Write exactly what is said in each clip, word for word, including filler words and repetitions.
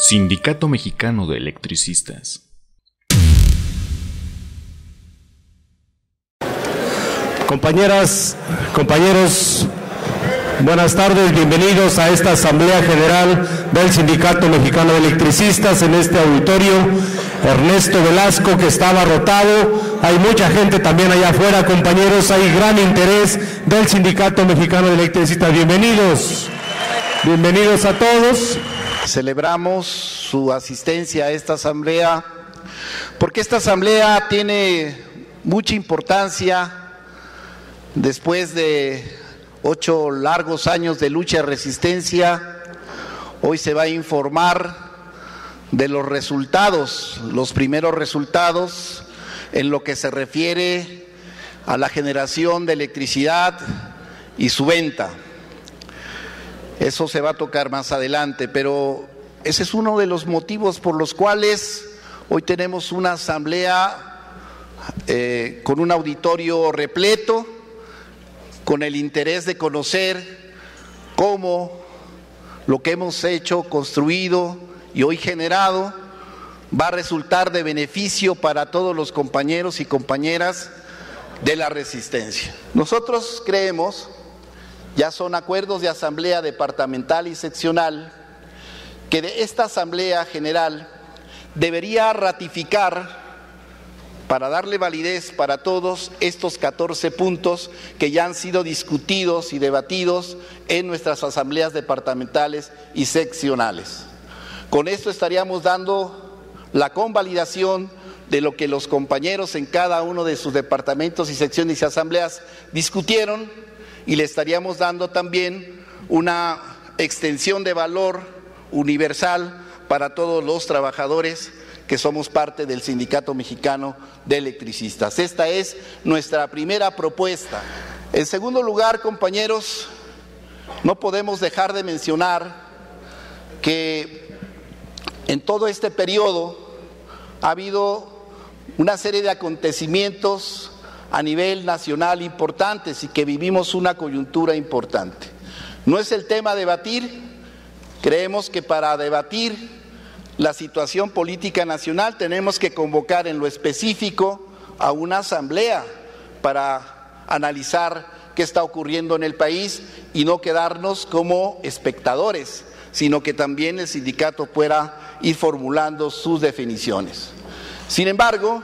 Sindicato Mexicano de Electricistas. Compañeras, compañeros, buenas tardes, bienvenidos a esta Asamblea General del Sindicato Mexicano de Electricistas en este auditorio Ernesto Velasco, que está abarrotado. Hay mucha gente también allá afuera, compañeros, hay gran interés del Sindicato Mexicano de Electricistas. Bienvenidos, bienvenidos a todos. Celebramos su asistencia a esta asamblea porque esta asamblea tiene mucha importancia. Después de ocho largos años de lucha y resistencia, hoy se va a informar de los resultados, los primeros resultados en lo que se refiere a la generación de electricidad y su venta. Eso se va a tocar más adelante, pero ese es uno de los motivos por los cuales hoy tenemos una asamblea eh, con un auditorio repleto, con el interés de conocer cómo lo que hemos hecho, construido y hoy generado va a resultar de beneficio para todos los compañeros y compañeras de la resistencia. Nosotros creemos, ya son acuerdos de asamblea departamental y seccional, que de esta asamblea general debería ratificar, para darle validez para todos, estos catorce puntos que ya han sido discutidos y debatidos en nuestras asambleas departamentales y seccionales. Con esto estaríamos dando la convalidación de lo que los compañeros en cada uno de sus departamentos y secciones y asambleas discutieron, y le estaríamos dando también una extensión de valor universal para todos los trabajadores que somos parte del Sindicato Mexicano de Electricistas. Esta es nuestra primera propuesta. En segundo lugar, compañeros, no podemos dejar de mencionar que en todo este periodo ha habido una serie de acontecimientos a nivel nacional importantes y que vivimos una coyuntura importante. No es el tema a debatir. Creemos que para debatir la situación política nacional tenemos que convocar en lo específico a una asamblea para analizar qué está ocurriendo en el país y no quedarnos como espectadores, sino que también el sindicato pueda ir formulando sus definiciones. Sin embargo,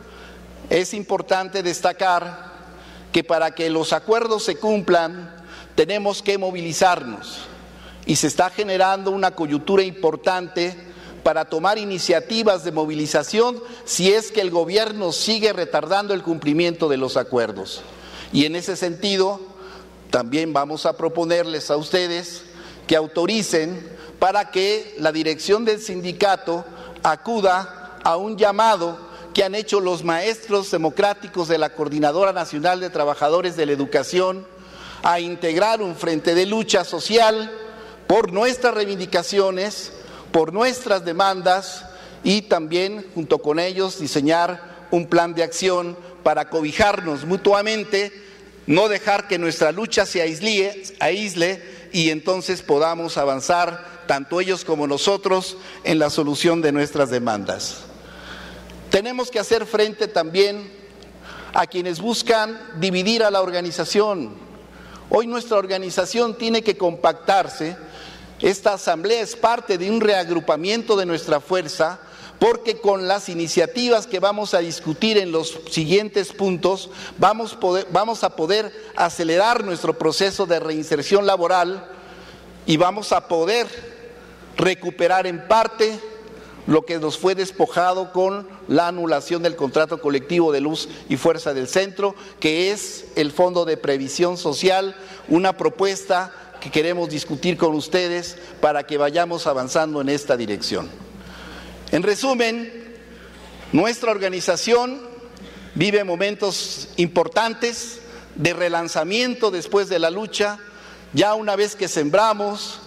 es importante destacar que para que los acuerdos se cumplan tenemos que movilizarnos, y se está generando una coyuntura importante para tomar iniciativas de movilización si es que el gobierno sigue retardando el cumplimiento de los acuerdos. Y en ese sentido, también vamos a proponerles a ustedes que autoricen para que la dirección del sindicato acuda a un llamado que han hecho los maestros democráticos de la Coordinadora Nacional de Trabajadores de la Educación a integrar un frente de lucha social por nuestras reivindicaciones, por nuestras demandas, y también junto con ellos diseñar un plan de acción para cobijarnos mutuamente, no dejar que nuestra lucha se aísle, aísle y entonces podamos avanzar tanto ellos como nosotros en la solución de nuestras demandas. Tenemos que hacer frente también a quienes buscan dividir a la organización. Hoy nuestra organización tiene que compactarse. Esta asamblea es parte de un reagrupamiento de nuestra fuerza, porque con las iniciativas que vamos a discutir en los siguientes puntos vamos, poder, vamos a poder acelerar nuestro proceso de reinserción laboral y vamos a poder recuperar en parte lo que nos fue despojado con la anulación del contrato colectivo de luz y fuerza del centro, que es el Fondo de Previsión Social, una propuesta que queremos discutir con ustedes para que vayamos avanzando en esta dirección. En resumen, nuestra organización vive momentos importantes de relanzamiento después de la lucha. Ya una vez que sembramos,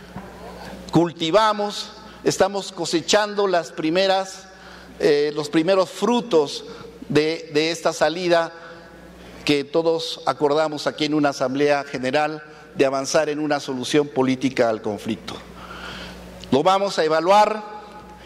cultivamos, estamos cosechando las primeras, eh, los primeros frutos de, de esta salida que todos acordamos aquí en una asamblea general de avanzar en una solución política al conflicto. Lo vamos a evaluar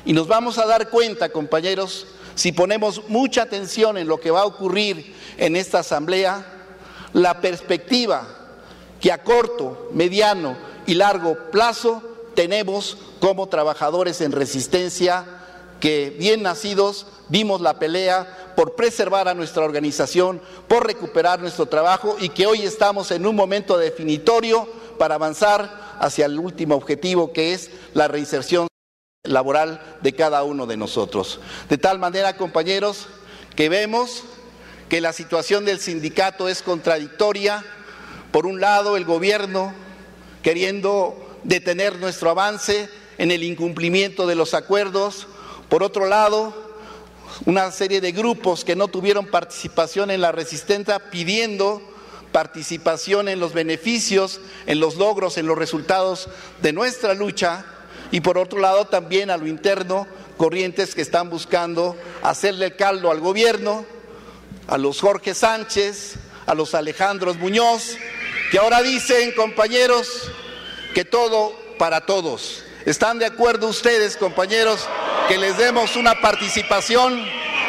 Y nos vamos a dar cuenta, compañeros, si ponemos mucha atención en lo que va a ocurrir en esta asamblea, la perspectiva que a corto, mediano y largo plazo tenemos como trabajadores en resistencia, que bien nacidos dimos la pelea por preservar a nuestra organización, por recuperar nuestro trabajo y que hoy estamos en un momento definitorio para avanzar hacia el último objetivo, que es la reinserción laboral de cada uno de nosotros. De tal manera, compañeros, que vemos que la situación del sindicato es contradictoria. Por un lado, el gobierno queriendo detener nuestro avance en el incumplimiento de los acuerdos. Por otro lado, una serie de grupos que no tuvieron participación en la resistencia pidiendo participación en los beneficios, en los logros, en los resultados de nuestra lucha. Y por otro lado, también a lo interno, corrientes que están buscando hacerle el caldo al gobierno, a los Jorge Sánchez, a los Alejandros Muñoz, que ahora dicen, compañeros, que todo para todos. ¿Están de acuerdo ustedes, compañeros, que les demos una participación?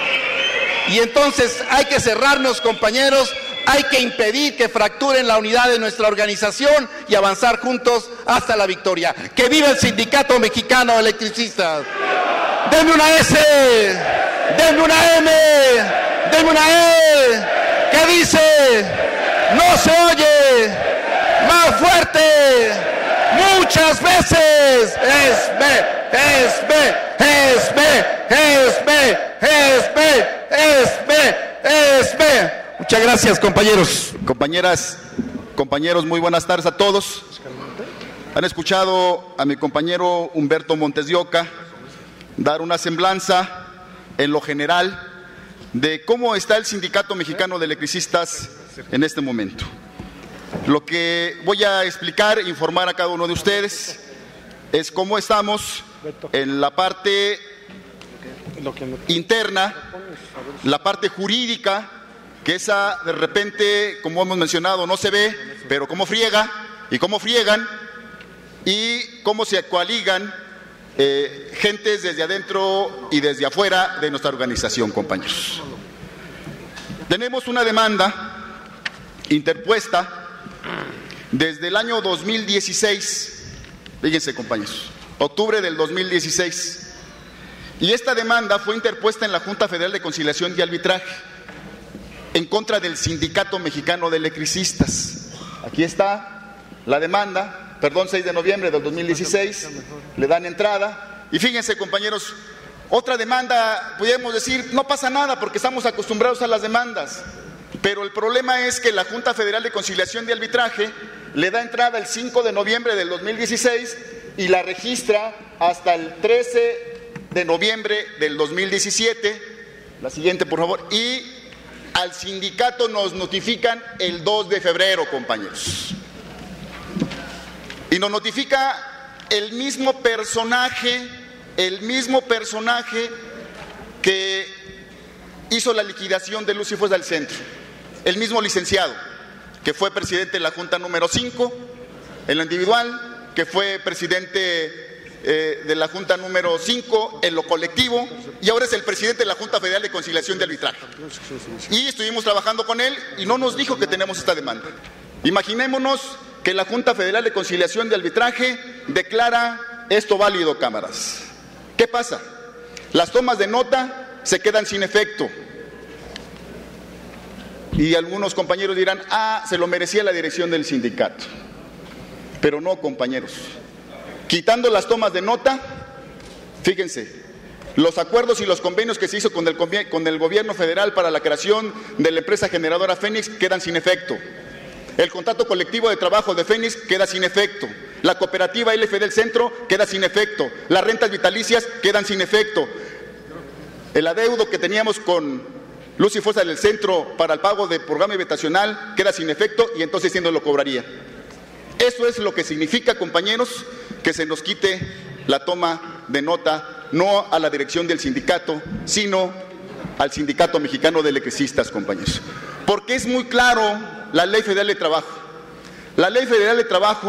Y entonces hay que cerrarnos, compañeros, hay que impedir que fracturen la unidad de nuestra organización y avanzar juntos hasta la victoria. ¡Que viva el Sindicato Mexicano de Electricistas! ¡Denme una S! ¡Denme una M! ¡Denme una E! ¿Qué dice? ¡No se oye! ¡Más fuerte! ¡Muchas veces! ¡Es B! ¡Es B! ¡Es B! ¡Es B! ¡Es B! ¡Es B! ¡Es B! Muchas gracias, compañeros. Compañeras, compañeros, muy buenas tardes a todos. Han escuchado a mi compañero Humberto Montes de Oca dar una semblanza en lo general de cómo está el Sindicato Mexicano de Electricistas en este momento. Lo que voy a explicar, informar a cada uno de ustedes, es cómo estamos en la parte interna, la parte jurídica, que esa de repente, como hemos mencionado, no se ve, pero cómo friega y cómo friegan y cómo se coaligan eh, gentes desde adentro y desde afuera de nuestra organización, compañeros. Tenemos una demanda interpuesta desde el año dos mil dieciséis, fíjense, compañeros, octubre del dos mil dieciséis, y esta demanda fue interpuesta en la Junta Federal de Conciliación y Arbitraje en contra del Sindicato Mexicano de Electricistas. Aquí está la demanda, perdón, seis de noviembre del dos mil dieciséis, le dan entrada, y fíjense, compañeros, otra demanda, podríamos decir, no pasa nada porque estamos acostumbrados a las demandas, pero el problema es que la Junta Federal de Conciliación y Arbitraje le da entrada el cinco de noviembre del dos mil dieciséis y la registra hasta el trece de noviembre del dos mil diecisiete, la siguiente por favor, y al sindicato nos notifican el dos de febrero, compañeros. Y nos notifica el mismo personaje, el mismo personaje que hizo la liquidación de Luz y Fuerza del Centro, el mismo licenciado, que fue presidente de la Junta número cinco, en lo individual, que fue presidente eh, de la Junta número cinco en lo colectivo, y ahora es el presidente de la Junta Federal de Conciliación y Arbitraje. Y estuvimos trabajando con él y no nos dijo que tenemos esta demanda. Imaginémonos que la Junta Federal de Conciliación y Arbitraje declara esto válido, cámaras. ¿Qué pasa? Las tomas de nota se quedan sin efecto. Y algunos compañeros dirán, ah, se lo merecía la dirección del sindicato. Pero no, compañeros. Quitando las tomas de nota, fíjense, los acuerdos y los convenios que se hizo con el, con el gobierno federal para la creación de la empresa generadora Fénix quedan sin efecto. El contrato colectivo de trabajo de Fénix queda sin efecto. La cooperativa L F del Centro queda sin efecto. Las rentas vitalicias quedan sin efecto. El adeudo que teníamos con Luz y Fuerza del Centro para el pago del programa habitacional queda sin efecto y entonces ¿quién nos lo cobraría? Eso es lo que significa, compañeros, que se nos quite la toma de nota, no a la dirección del sindicato, sino al Sindicato Mexicano de Electricistas, compañeros. Porque es muy claro la Ley Federal de Trabajo. La Ley Federal de Trabajo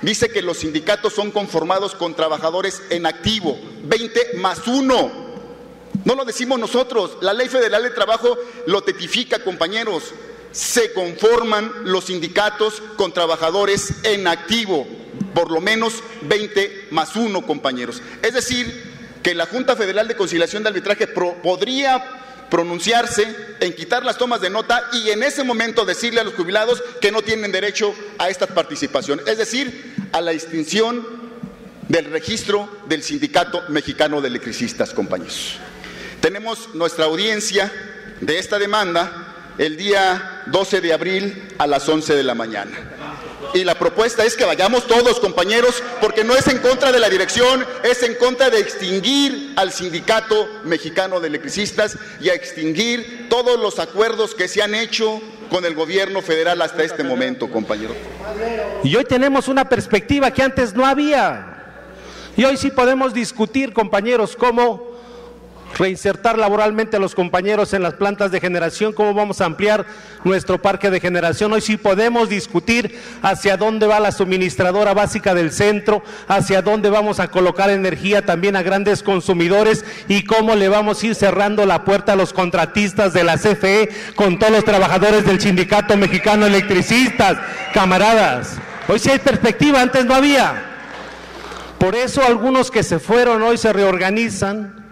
dice que los sindicatos son conformados con trabajadores en activo, veinte más uno. No lo decimos nosotros, la Ley Federal de Trabajo lo tipifica, compañeros. Se conforman los sindicatos con trabajadores en activo, por lo menos veinte más uno, compañeros. Es decir, que la Junta Federal de Conciliación de Arbitraje pro, podría pronunciarse en quitar las tomas de nota y en ese momento decirle a los jubilados que no tienen derecho a esta participación, es decir, a la extinción del registro del Sindicato Mexicano de Electricistas, compañeros. Tenemos nuestra audiencia de esta demanda el día doce de abril a las once de la mañana. Y la propuesta es que vayamos todos, compañeros, porque no es en contra de la dirección, es en contra de extinguir al Sindicato Mexicano de Electricistas y a extinguir todos los acuerdos que se han hecho con el gobierno federal hasta este momento, compañeros. Y hoy tenemos una perspectiva que antes no había. Y hoy sí podemos discutir, compañeros, cómo reinsertar laboralmente a los compañeros en las plantas de generación, cómo vamos a ampliar nuestro parque de generación. Hoy sí podemos discutir hacia dónde va la suministradora básica del centro, hacia dónde vamos a colocar energía también a grandes consumidores y cómo le vamos a ir cerrando la puerta a los contratistas de la C F E con todos los trabajadores del Sindicato Mexicano de Electricistas. Camaradas, hoy sí hay perspectiva, antes no había. Por eso algunos que se fueron hoy se reorganizan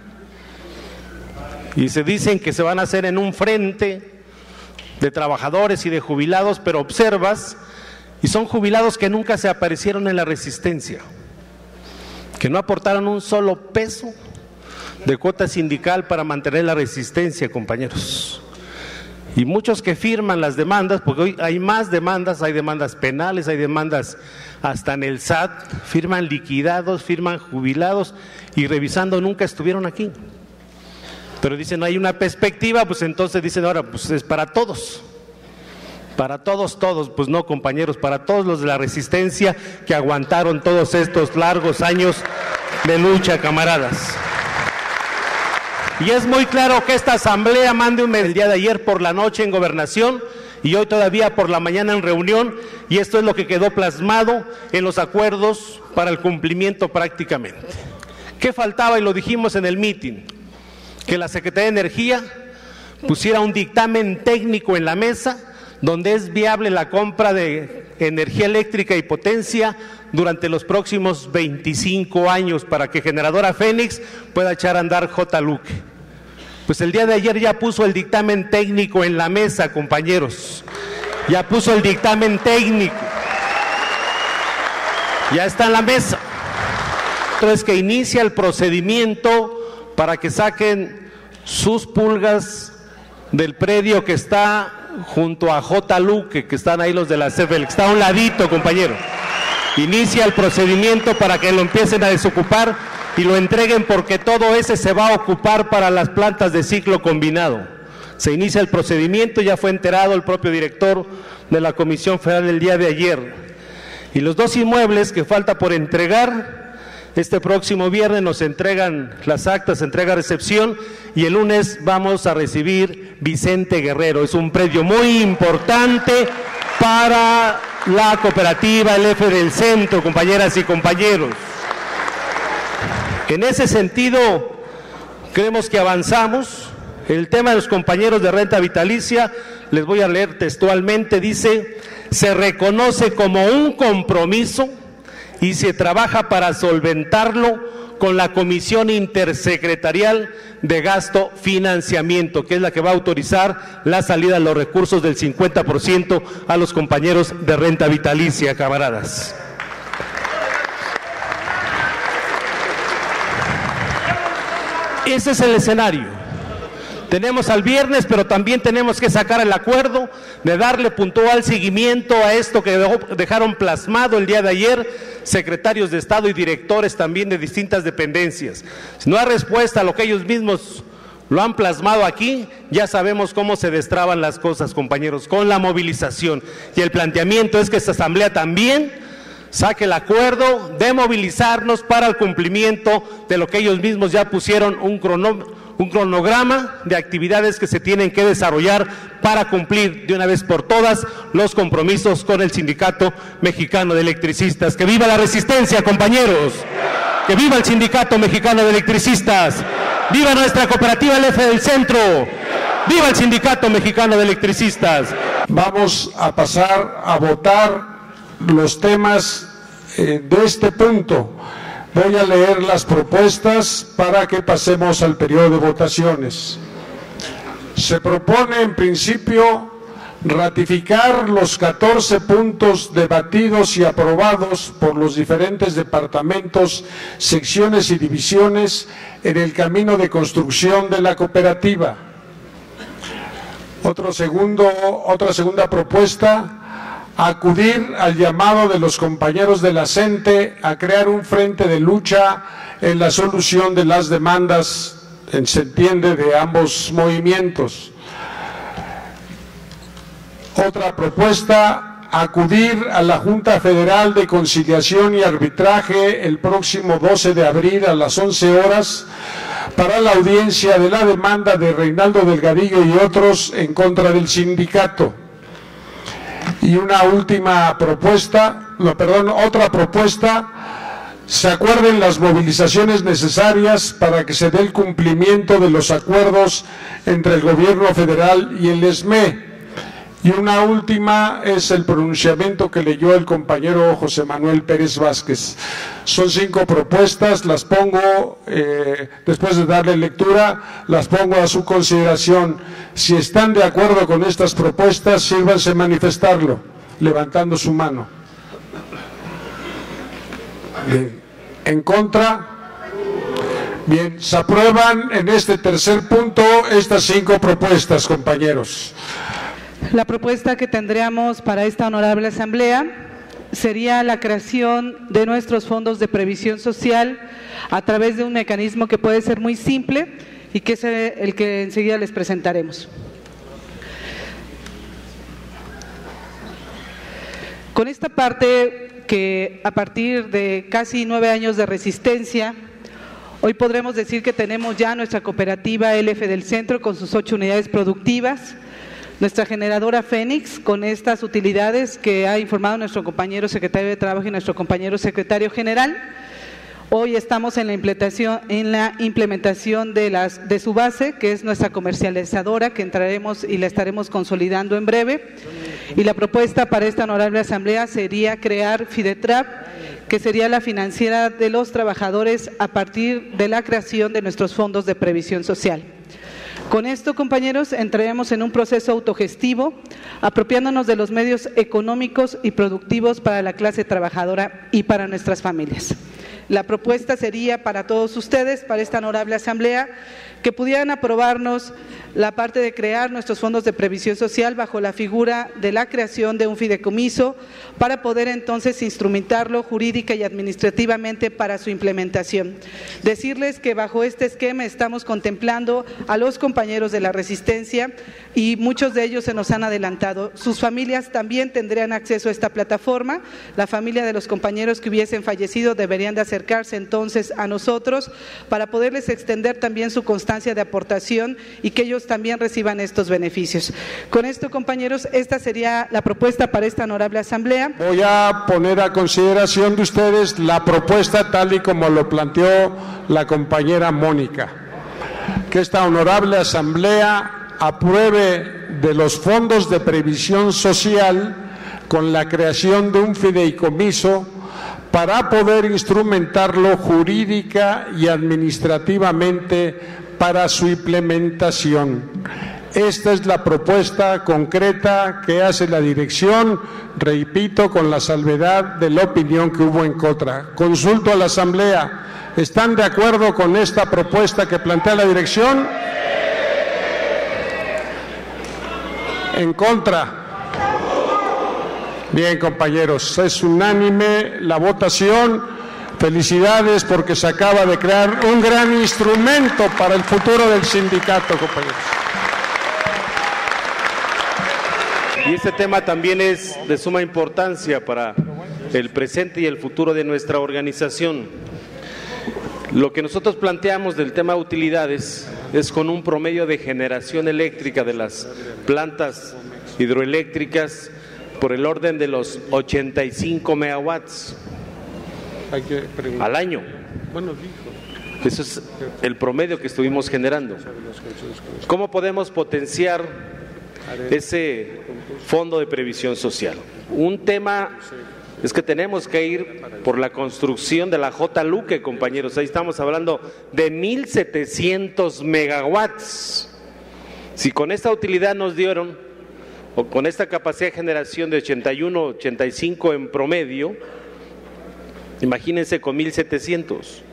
y se dicen que se van a hacer en un frente de trabajadores y de jubilados, pero observas, y son jubilados que nunca se aparecieron en la resistencia, que no aportaron un solo peso de cuota sindical para mantener la resistencia, compañeros. Y muchos que firman las demandas, porque hoy hay más demandas, hay demandas penales, hay demandas hasta en el S A T, firman liquidados, firman jubilados y revisando nunca estuvieron aquí. Pero dicen, no hay una perspectiva, pues entonces dicen, ahora, pues es para todos. Para todos, todos, pues no, compañeros, para todos los de la resistencia que aguantaron todos estos largos años de lucha, camaradas. Y es muy claro que esta asamblea mande un el día de ayer por la noche en gobernación y hoy todavía por la mañana en reunión, y esto es lo que quedó plasmado en los acuerdos para el cumplimiento prácticamente. ¿Qué faltaba? Y lo dijimos en el mitin. Que la Secretaría de Energía pusiera un dictamen técnico en la mesa donde es viable la compra de energía eléctrica y potencia durante los próximos veinticinco años para que Generadora Fénix pueda echar a andar J. Luque. Pues el día de ayer ya puso el dictamen técnico en la mesa, compañeros. Ya puso el dictamen técnico. Ya está en la mesa. Entonces que inicia el procedimiento para que saquen sus pulgas del predio que está junto a J. Luque, que están ahí los de la C F E, que está a un ladito, compañero. Inicia el procedimiento para que lo empiecen a desocupar y lo entreguen, porque todo ese se va a ocupar para las plantas de ciclo combinado. Se inicia el procedimiento, ya fue enterado el propio director de la Comisión Federal el día de ayer. Y los dos inmuebles que falta por entregar, este próximo viernes nos entregan las actas, entrega-recepción, y el lunes vamos a recibir Vicente Guerrero. Es un predio muy importante para la cooperativa El F del Centro, compañeras y compañeros. En ese sentido, creemos que avanzamos. El tema de los compañeros de renta vitalicia, les voy a leer textualmente, dice, se reconoce como un compromiso y se trabaja para solventarlo con la Comisión Intersecretarial de Gasto Financiamiento, que es la que va a autorizar la salida de los recursos del cincuenta por ciento a los compañeros de renta vitalicia, camaradas. Ese es el escenario. Tenemos al viernes, pero también tenemos que sacar el acuerdo de darle puntual seguimiento a esto que dejaron plasmado el día de ayer secretarios de Estado y directores también de distintas dependencias. Si no hay respuesta a lo que ellos mismos lo han plasmado aquí, ya sabemos cómo se destraban las cosas, compañeros, con la movilización. Y el planteamiento es que esta asamblea también saque el acuerdo de movilizarnos para el cumplimiento de lo que ellos mismos ya pusieron un cronómetro, un cronograma de actividades que se tienen que desarrollar para cumplir de una vez por todas los compromisos con el Sindicato Mexicano de Electricistas. ¡Que viva la resistencia, compañeros! ¡Que viva el Sindicato Mexicano de Electricistas! ¡Viva nuestra cooperativa L F del Centro! ¡Viva el Sindicato Mexicano de Electricistas! Vamos a pasar a votar los temas eh, de este punto. Voy a leer las propuestas para que pasemos al periodo de votaciones. Se propone en principio ratificar los catorce puntos debatidos y aprobados por los diferentes departamentos, secciones y divisiones en el camino de construcción de la cooperativa. Otro segundo, otra segunda propuesta, acudir al llamado de los compañeros de la CENTE a crear un frente de lucha en la solución de las demandas, se entiende, de ambos movimientos. Otra propuesta, acudir a la Junta Federal de Conciliación y Arbitraje el próximo doce de abril a las once horas para la audiencia de la demanda de Reinaldo Delgadillo y otros en contra del sindicato. Y una última propuesta, no, perdón, otra propuesta, se acuerden las movilizaciones necesarias para que se dé el cumplimiento de los acuerdos entre el gobierno federal y el E S M E. Y una última es el pronunciamiento que leyó el compañero José Manuel Pérez Vázquez. Son cinco propuestas, las pongo, eh, después de darle lectura, las pongo a su consideración. Si están de acuerdo con estas propuestas, sírvanse manifestarlo, levantando su mano. Bien. ¿En contra? Bien, se aprueban en este tercer punto estas cinco propuestas, compañeros. La propuesta que tendríamos para esta honorable asamblea sería la creación de nuestros fondos de previsión social a través de un mecanismo que puede ser muy simple y que es el que enseguida les presentaremos. Con esta parte que a partir de casi nueve años de resistencia, hoy podremos decir que tenemos ya nuestra cooperativa L F del Centro con sus ocho unidades productivas, nuestra generadora Fénix con estas utilidades que ha informado nuestro compañero secretario de Trabajo y nuestro compañero secretario general. Hoy estamos en la implementación, en la implementación de, las, de su base, que es nuestra comercializadora, que entraremos y la estaremos consolidando en breve. Y la propuesta para esta honorable asamblea sería crear FIDETRAP, que sería la financiera de los trabajadores a partir de la creación de nuestros fondos de previsión social. Con esto, compañeros, entraremos en un proceso autogestivo, apropiándonos de los medios económicos y productivos para la clase trabajadora y para nuestras familias. La propuesta sería para todos ustedes, para esta honorable asamblea, que pudieran aprobarnos la parte de crear nuestros fondos de previsión social bajo la figura de la creación de un fideicomiso para poder entonces instrumentarlo jurídica y administrativamente para su implementación. Decirles que bajo este esquema estamos contemplando a los compañeros de la resistencia y muchos de ellos se nos han adelantado. Sus familias también tendrían acceso a esta plataforma. La familia de los compañeros que hubiesen fallecido deberían de acercarse entonces a nosotros para poderles extender también su constancia de aportación y que ellos también reciban estos beneficios. Con esto, compañeros, esta sería la propuesta para esta honorable asamblea. Voy a poner a consideración de ustedes la propuesta tal y como lo planteó la compañera Mónica, que esta honorable asamblea apruebe de los fondos de previsión social con la creación de un fideicomiso para poder instrumentarlo jurídica y administrativamente para su implementación. Esta es la propuesta concreta que hace la dirección, repito, con la salvedad de la opinión que hubo en contra. Consulto a la asamblea. ¿Están de acuerdo con esta propuesta que plantea la dirección? ¿En contra? Bien, compañeros, es unánime la votación. Felicidades porque se acaba de crear un gran instrumento para el futuro del sindicato, compañeros. Y este tema también es de suma importancia para el presente y el futuro de nuestra organización. Lo que nosotros planteamos del tema utilidades es con un promedio de generación eléctrica de las plantas hidroeléctricas por el orden de los ochenta y cinco megawatts al año. Eso es el promedio que estuvimos generando. ¿Cómo podemos potenciar ese fondo de previsión social? Un tema es que tenemos que ir por la construcción de la J. Luque, compañeros. Ahí estamos hablando de mil setecientos megawatts. Si con esta utilidad nos dieron, o con esta capacidad de generación de ochenta y uno, ochenta y cinco en promedio, imagínense con mil setecientos.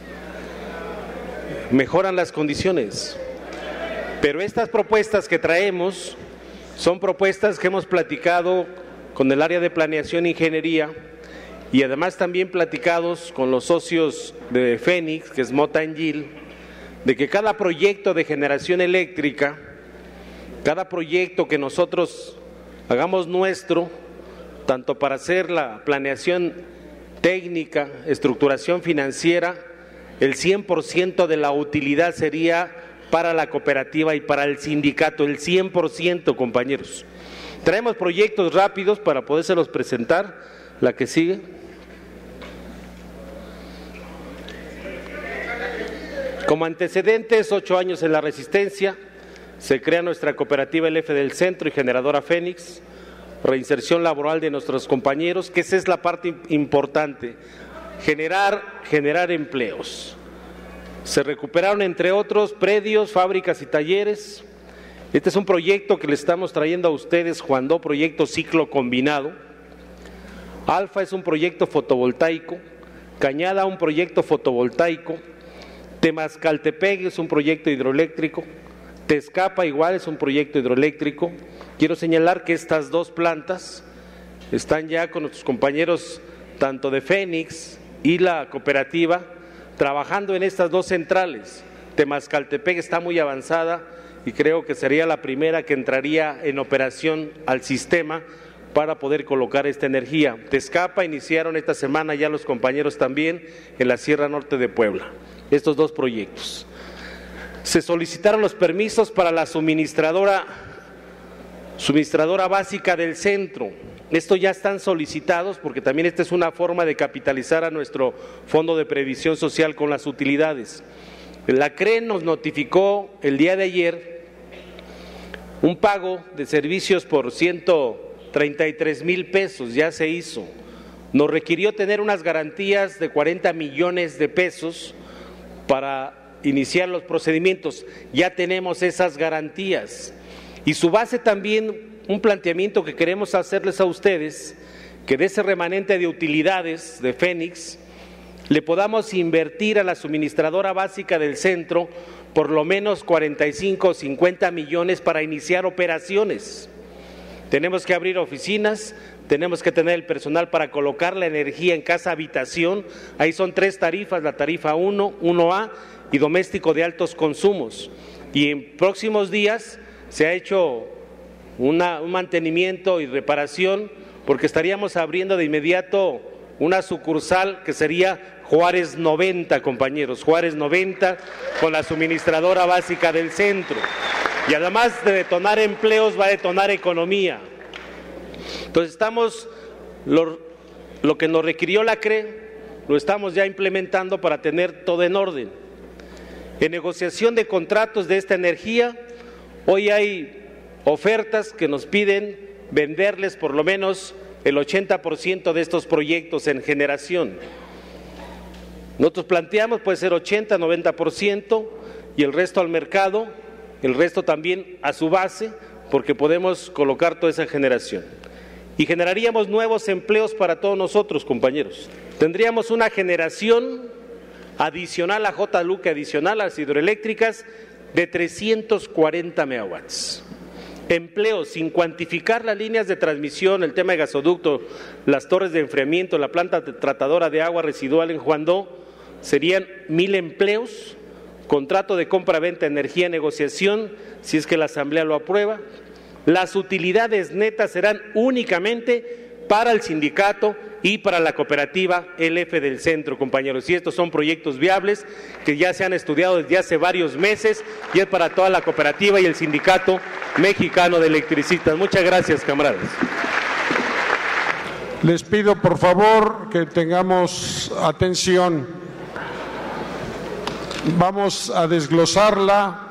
Mejoran las condiciones. Pero estas propuestas que traemos son propuestas que hemos platicado con el área de planeación e ingeniería y además también platicados con los socios de Fénix, que es Mota-Engil, de que cada proyecto de generación eléctrica, cada proyecto que nosotros hagamos nuestro, tanto para hacer la planeación técnica, estructuración financiera, el cien por ciento de la utilidad sería para la cooperativa y para el sindicato, el cien por ciento, compañeros. Traemos proyectos rápidos para podérselos presentar. La que sigue. Como antecedentes, ocho años en la resistencia, se crea nuestra cooperativa L F del Centro y generadora Fénix, reinserción laboral de nuestros compañeros, que esa es la parte importante. Generar, generar empleos. Se recuperaron, entre otros, predios, fábricas y talleres. Este es un proyecto que le estamos trayendo a ustedes, Juan Do, proyecto ciclo combinado. Alfa es un proyecto fotovoltaico. Cañada, un proyecto fotovoltaico. Temascaltepec es un proyecto hidroeléctrico. Tezcapa igual es un proyecto hidroeléctrico. Quiero señalar que estas dos plantas están ya con nuestros compañeros tanto de Fénix y la cooperativa, trabajando en estas dos centrales. Temascaltepec está muy avanzada y creo que sería la primera que entraría en operación al sistema para poder colocar esta energía. Tezcapa iniciaron esta semana ya los compañeros también en la Sierra Norte de Puebla, estos dos proyectos. Se solicitaron los permisos para la suministradora, suministradora básica del centro. Estos ya están solicitados porque también esta es una forma de capitalizar a nuestro Fondo de Previsión Social con las utilidades. La C R E nos notificó el día de ayer un pago de servicios por ciento treinta y tres mil pesos, ya se hizo. Nos requirió tener unas garantías de cuarenta millones de pesos para iniciar los procedimientos. Ya tenemos esas garantías. Y su base también, un planteamiento que queremos hacerles a ustedes, que de ese remanente de utilidades de Fénix le podamos invertir a la suministradora básica del centro por lo menos cuarenta y cinco o cincuenta millones para iniciar operaciones. Tenemos que abrir oficinas, tenemos que tener el personal para colocar la energía en casa habitación. Ahí son tres tarifas, la tarifa uno, uno A y doméstico de altos consumos. Y en próximos días se ha hecho Una, un mantenimiento y reparación, porque estaríamos abriendo de inmediato una sucursal que sería Juárez noventa, compañeros, Juárez noventa, con la suministradora básica del centro. Y además de detonar empleos, va a detonar economía. Entonces estamos, lo, lo que nos requirió la C R E, lo estamos ya implementando para tener todo en orden. En negociación de contratos de esta energía, hoy hay ofertas que nos piden venderles por lo menos el ochenta por ciento de estos proyectos en generación. Nosotros planteamos puede ser ochenta, noventa por ciento y el resto al mercado, el resto también a su base, porque podemos colocar toda esa generación. Y generaríamos nuevos empleos para todos nosotros, compañeros. Tendríamos una generación adicional a J. Luque, adicional a las hidroeléctricas, de trescientos cuarenta megawatts. Empleos sin cuantificar las líneas de transmisión, el tema de gasoducto, las torres de enfriamiento, la planta tratadora de agua residual en Juan Do, serían mil empleos, contrato de compra-venta de energía, negociación, si es que la Asamblea lo aprueba. Las utilidades netas serán únicamente para el sindicato y para la cooperativa L F del Centro, compañeros. Y estos son proyectos viables que ya se han estudiado desde hace varios meses y es para toda la cooperativa y el Sindicato Mexicano de Electricistas. Muchas gracias, camaradas. Les pido por favor que tengamos atención. Vamos a desglosarla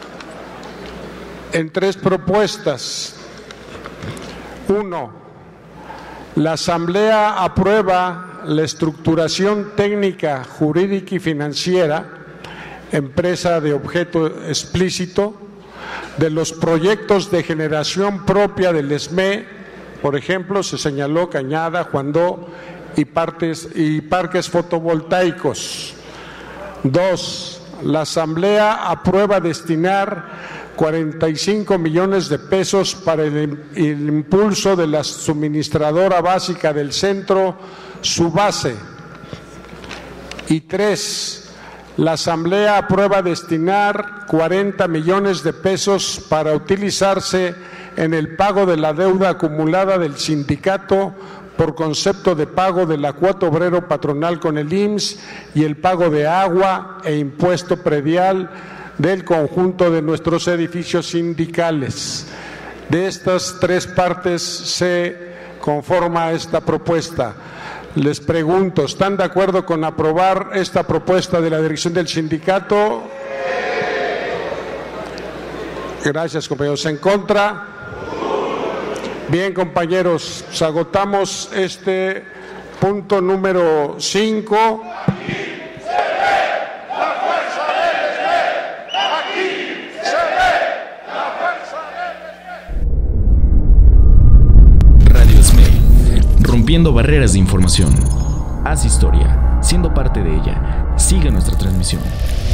en tres propuestas. Uno, la Asamblea aprueba la estructuración técnica, jurídica y financiera, empresa de objeto explícito, de los proyectos de generación propia del E S M E. Por ejemplo, se señaló Cañada, Juandó y, partes, y parques fotovoltaicos. Dos, la Asamblea aprueba destinar cuarenta y cinco millones de pesos para el, el impulso de la suministradora básica del centro, su base. Y tres, la Asamblea aprueba destinar cuarenta millones de pesos para utilizarse en el pago de la deuda acumulada del sindicato por concepto de pago de la cuota obrero patronal con el I M S S y el pago de agua e impuesto predial del conjunto de nuestros edificios sindicales. De estas tres partes se conforma esta propuesta. Les pregunto, ¿están de acuerdo con aprobar esta propuesta de la dirección del sindicato? Gracias, compañeros. ¿En contra? Bien, compañeros, pues agotamos este punto número cinco. Radio S M E, rompiendo barreras de información. Haz historia, siendo parte de ella. Sigue nuestra transmisión.